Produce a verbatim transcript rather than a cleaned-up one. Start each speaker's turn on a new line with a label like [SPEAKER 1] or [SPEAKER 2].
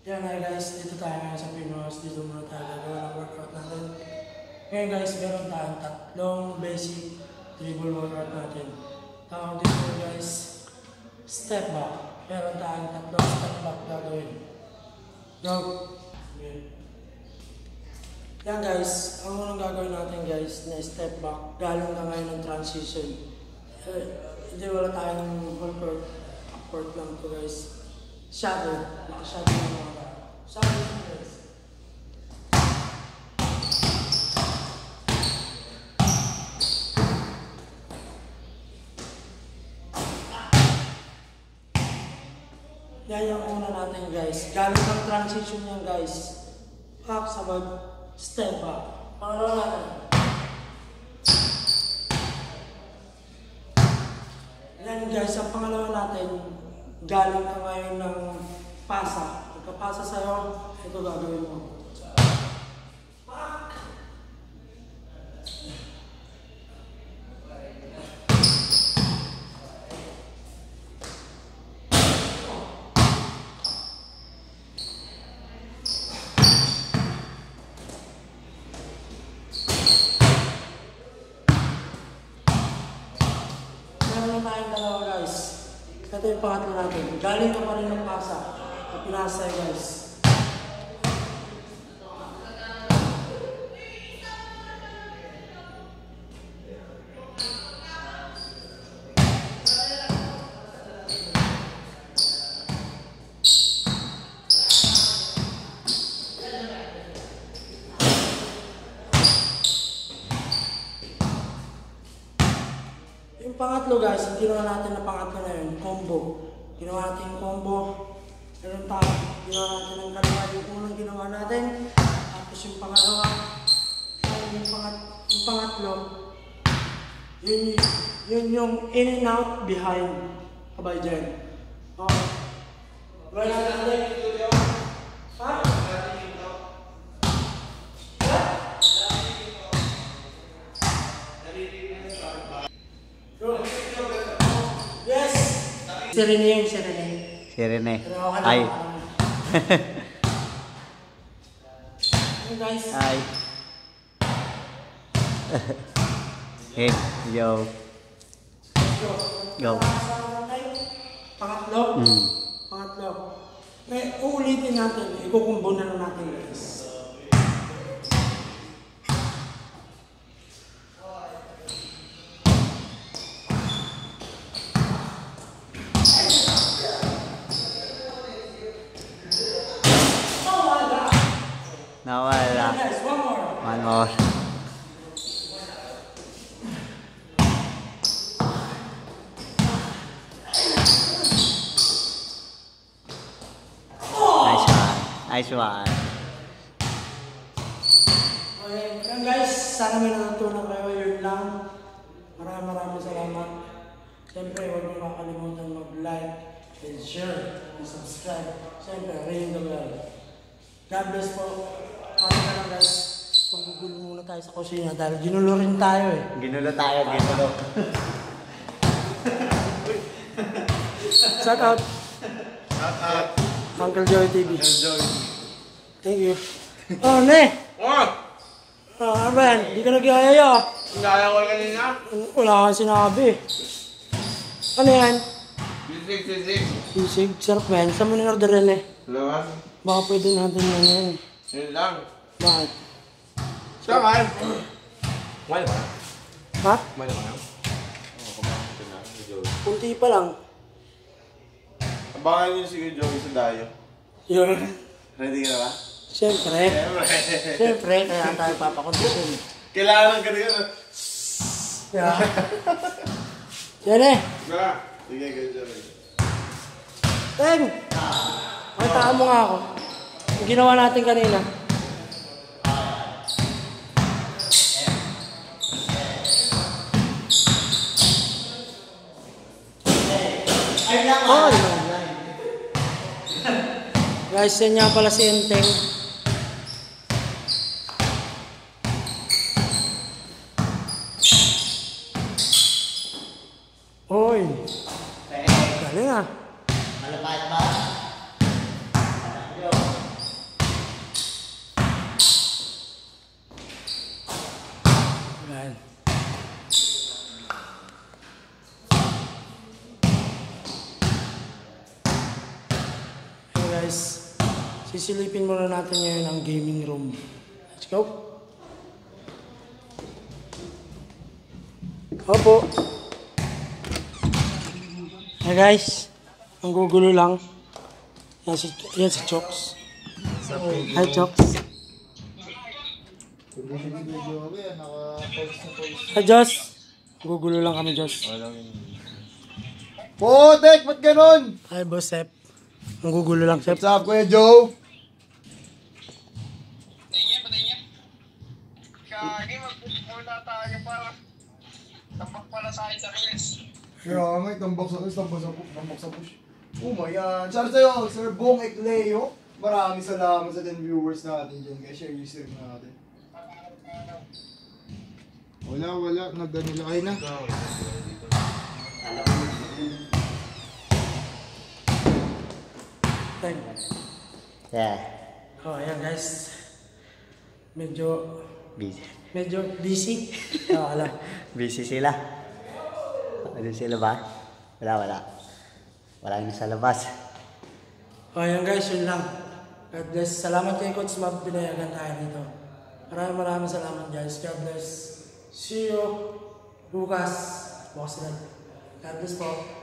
[SPEAKER 1] Yan nga guys, dito tayo ngayon sa Pinos. Dito muna tayo gagawa ng workout natin. Ngayon guys, meron tayong tatlong basic dribble workout natin. Tawag dito guys, step back. Meron tayong tatlong step back gagawin. Go! Yan guys, ang unang gagawin natin guys na step back. Galing na ngayon ng transition. Eh, hindi wala tayong workout. Upward lang to guys. Shadow. Naka-shadow ng mga tao. Shadow ng guys. Yan yung una natin guys. Galing ng transition yan guys. Back, sabag, step back. Pangalawa natin. Yan guys, ang pangalawa natin, galing ka ngayon ng pasa. Pagkapasa sa'yo, ito gagawin mo. Back! Meron na tayong dalawa guys. Ito yung pangatlo natin. Galing ka pa rin ng pasa. Pinasay guys. Yung pangatlo guys, yung ginawa natin na pangatlo na yun, combo. Ginawa natin yung combo. Meron tayo, ginawa natin ang kaliwa yung unang ginawa natin. Tapos yung pangalawa, yung, pangat, yung pangatlo, yun, yun yung in and out behind. Kabay dyan. Okay. Gawin natin natin. Ha? Yes! Si Rene yun, si Rene.
[SPEAKER 2] Si Rene. Ay.
[SPEAKER 1] Guys.
[SPEAKER 2] Ay. Hey, yo. Go.
[SPEAKER 1] Pangatlo.
[SPEAKER 2] Mm.
[SPEAKER 1] Pangatlo. Eh, uulitin natin. Ikukumbo na lang natin guys.
[SPEAKER 2] Nawala.
[SPEAKER 1] Guys, one more.
[SPEAKER 2] One more. Nice one. Nice one.
[SPEAKER 1] Okay, yan guys. Sana may natutunan kayo. Yun lang. Maraming maraming salamat. Siyempre, huwag niyo makalimutan mag-like and share and subscribe. Siyempre, ring the bell. God bless po. Ano na lang guys, maggugulo muna tayo sa kusina dahil ginulo rin tayo eh.
[SPEAKER 2] Ginulo tayo, ginulo.
[SPEAKER 1] Shout out.
[SPEAKER 3] Shout out.
[SPEAKER 1] Uncle Joey T V.
[SPEAKER 3] Uncle Joey.
[SPEAKER 1] Thank you. Oh, ne!
[SPEAKER 3] Oh!
[SPEAKER 1] Oh, ano ba yan? Di ka nag-iaya.
[SPEAKER 3] Nagaya ko kanina.
[SPEAKER 1] Wala kang sinabi. Ano yan?
[SPEAKER 3] Sisig, sisig.
[SPEAKER 1] Sisig. Sarap ba yan? Saan mo in-order yan eh?
[SPEAKER 3] Lawan.
[SPEAKER 1] Baka pwede natin yan yan.
[SPEAKER 3] Yun lang.
[SPEAKER 1] Bakit?
[SPEAKER 3] Saan? Kumain ba?
[SPEAKER 1] Ha?
[SPEAKER 3] Kumain ba na? Oo, kumain ko na. Si Joey.
[SPEAKER 1] Kunti pa lang.
[SPEAKER 3] Abangan niyo si Joey sa dayo.
[SPEAKER 1] Yun.
[SPEAKER 3] Ready ka na ba?
[SPEAKER 1] Siyempre. Siyempre. Kaya tayo papakondisyon.
[SPEAKER 3] Kailangan ng ganyan.
[SPEAKER 1] Yeah. Yan eh.
[SPEAKER 3] Diba? Sige, ganyan Joey.
[SPEAKER 1] Teng! Makitaan mo nga ako. Yung ginawa natin kanina. Oh, guys, yan nga pala si Enteng. Hoy. Galing ah.
[SPEAKER 2] Malapad ba?
[SPEAKER 1] sisilipin muna natin ngayon ang gaming room. Let's go. Opo. Hey guys, ang gugulo lang. Yan si, yan si Chokes. Hi Chokes. Hi Joss. Gugulo lang kami Joss.
[SPEAKER 4] Potek, ba't ganon?
[SPEAKER 1] Hi Boss Sep. Ang gugulo lang Sep.
[SPEAKER 4] What's up, Kuya Joe?
[SPEAKER 5] Tingin, patingin. Kagi, mag-push muna tayo para tambak pala sa akin sa kills.
[SPEAKER 4] Kaya nga, tambak sa push, tambak sa push, tambak sa push. Oh my God. Shout out sa'yo, Sir Bong Ekleo. Maraming salamat sa ten viewers natin dyan. Kaya share yung stream natin. Wala, wala. Nagganila kayo na.
[SPEAKER 1] Time.
[SPEAKER 2] Yeah.
[SPEAKER 1] Oh, ayan guys. Medyo,
[SPEAKER 2] Busy.
[SPEAKER 1] medyo busy. Oh, alam.
[SPEAKER 2] Busy sila. Ano sila ba? Wala, wala. Wala yung sa labas.
[SPEAKER 1] Oh, ayan guys, yun lang. God bless. Salamat kay Coach Mab, pinayagan tayo dito. Maraming maraming salamat guys. God bless. See you bukas. Bukas na. God bless po.